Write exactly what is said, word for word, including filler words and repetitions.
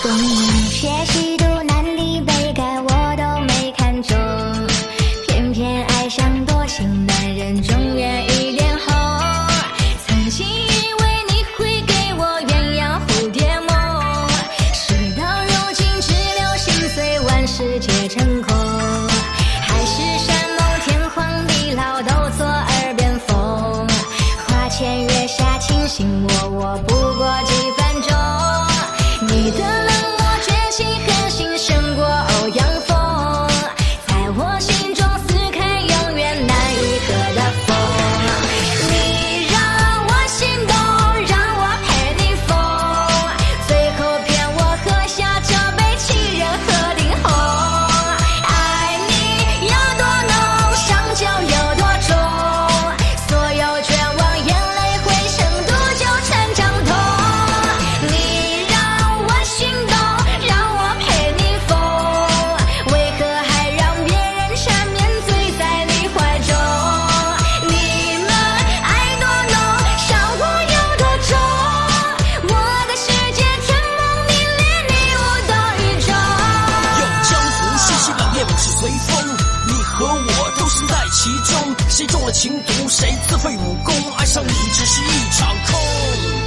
功名学习读南里北改我都没看中，偏偏爱上多情男人终愿一点红。曾经以为你会给我鸳鸯蝴蝶梦，事到如今只留心碎，万事皆成空。海誓山盟天荒地老都作耳边风，花前月下卿卿我我不过几分钟。你的冷漠绝情狠心胜过欧阳锋，在我心中撕开永远难愈合的缝。你让我心动，让我陪你疯，最后骗我喝下这杯情人鹤顶红。爱你有多浓，伤就有多重，所有绝望眼泪汇成毒酒成长痛。你让我心动，让我陪你疯，为何还让别人缠绵醉在你怀中？你们爱多浓，伤我有多重，我的世界天蒙地裂，你无动于衷。 有江湖熙熙攘业，往事随风，你和我都身在其中，谁中了情毒，谁自废武功，爱上你只是一场空。